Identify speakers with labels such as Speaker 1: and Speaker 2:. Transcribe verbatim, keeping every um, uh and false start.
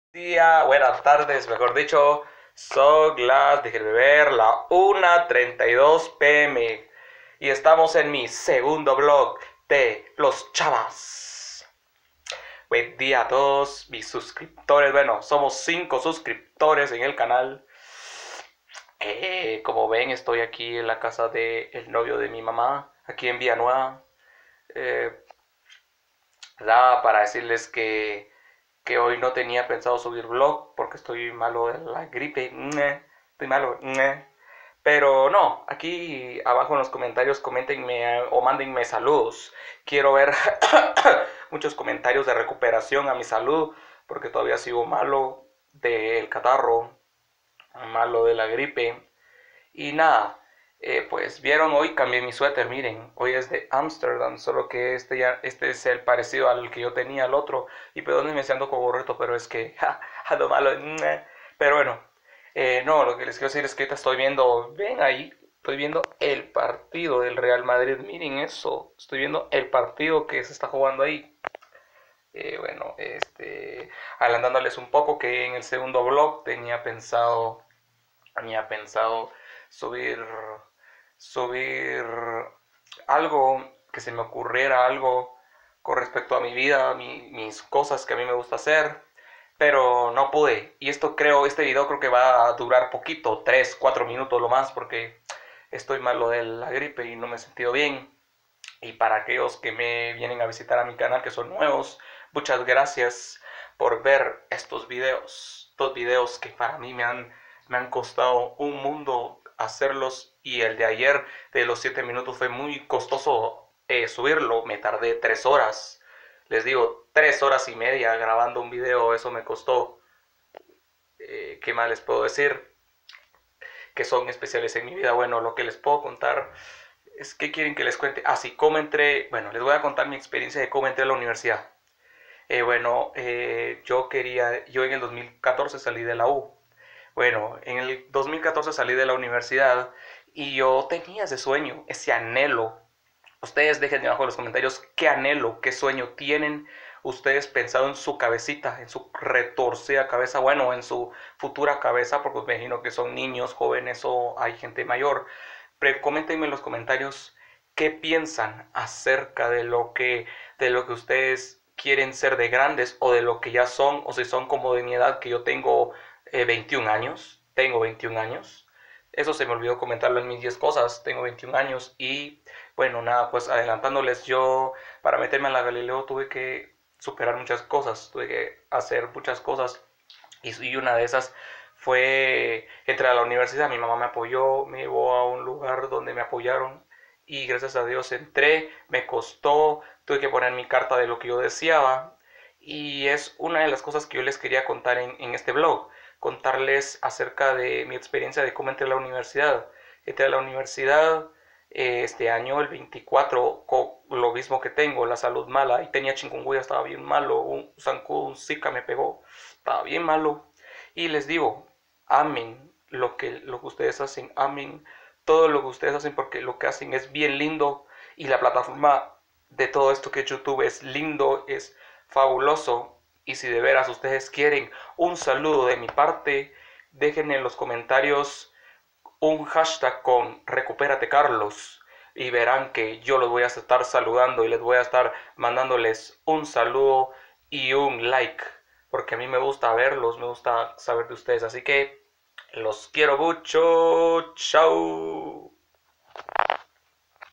Speaker 1: Día, buenas tardes, mejor dicho, son las, déjenme ver, la una treinta y dos pm y estamos en mi segundo blog de Los Chavas. Buen día a todos mis suscriptores, bueno, somos cinco suscriptores en el canal. Eh, como ven, estoy aquí en la casa del novio de mi mamá, aquí en Villanueva. Eh, Nada, para decirles que que hoy no tenía pensado subir vlog porque estoy malo de la gripe. Estoy malo. Pero no, aquí abajo en los comentarios coméntenme o mándenme saludos. Quiero ver muchos comentarios de recuperación a mi salud porque todavía sigo malo del catarro, malo de la gripe. Y nada, eh, pues vieron hoy cambié mi suéter, miren, hoy es de Amsterdam, solo que este ya, este es el parecido al que yo tenía, al otro, y perdónenme si ando con gorrito, pero es que, ja, ando malo, pero bueno, eh, no, lo que les quiero decir es que ahorita estoy viendo, ven ahí, estoy viendo el partido del Real Madrid, miren eso, estoy viendo el partido que se está jugando ahí. Eh, bueno, este, adelantándoles un poco que en el segundo blog tenía pensado, tenía pensado subir, subir algo que se me ocurriera, algo con respecto a mi vida, mi, mis cosas que a mí me gusta hacer, pero no pude. Y esto creo, este video creo que va a durar poquito, tres cuatro minutos lo más, porque estoy malo de la gripe y no me he sentido bien. Y para aquellos que me vienen a visitar a mi canal, que son nuevos, muchas gracias por ver estos videos. Estos videos que para mí me han, me han costado un mundo hacerlos. Y el de ayer de los siete minutos fue muy costoso eh, subirlo. Me tardé tres horas. Les digo, tres horas y media grabando un video. Eso me costó. Eh, ¿Qué más les puedo decir? Que son especiales en mi vida. Bueno, lo que les puedo contar es que quieren que les cuente. Así ah, como entré, bueno, les voy a contar mi experiencia de cómo entré a la universidad. Eh, bueno, eh, yo quería, yo en el dos mil catorce salí de la U. Bueno, en el dos mil catorce salí de la universidad y yo tenía ese sueño, ese anhelo. Ustedes dejen abajo en los comentarios qué anhelo, qué sueño tienen ustedes pensado en su cabecita, en su retorcida cabeza, bueno, en su futura cabeza, porque me imagino que son niños, jóvenes o hay gente mayor. Pero coméntenme en los comentarios qué piensan acerca de lo que, de lo que ustedes quieren ser de grandes o de lo que ya son, o si son como de mi edad, que yo tengo eh, veintiún años, tengo veintiún años. Eso se me olvidó comentarlo en mis diez cosas, tengo veintiún años y bueno, nada, pues adelantándoles, yo para meterme a la Galileo tuve que superar muchas cosas, tuve que hacer muchas cosas y una de esas fue entrar a la universidad. Mi mamá me apoyó, me llevó a un lugar donde me apoyaron y gracias a Dios entré, me costó, tuve que poner mi carta de lo que yo deseaba y es una de las cosas que yo les quería contar en, en este blog, contarles acerca de mi experiencia de cómo entré a la universidad. Entré a la universidad eh, este año, el veinticuatro, con lo mismo que tengo, la salud mala, y tenía chikungunya, estaba bien malo, un zancudo, un zika me pegó, estaba bien malo. Y les digo, amen lo que, lo que ustedes hacen, amen todo lo que ustedes hacen porque lo que hacen es bien lindo y la plataforma de todo esto que es YouTube es lindo, es fabuloso. Y si de veras ustedes quieren un saludo de mi parte, dejen en los comentarios un hashtag con recupérate Carlos y verán que yo los voy a estar saludando y les voy a estar mandándoles un saludo y un like porque a mí me gusta verlos, me gusta saber de ustedes, así que los quiero mucho, chao.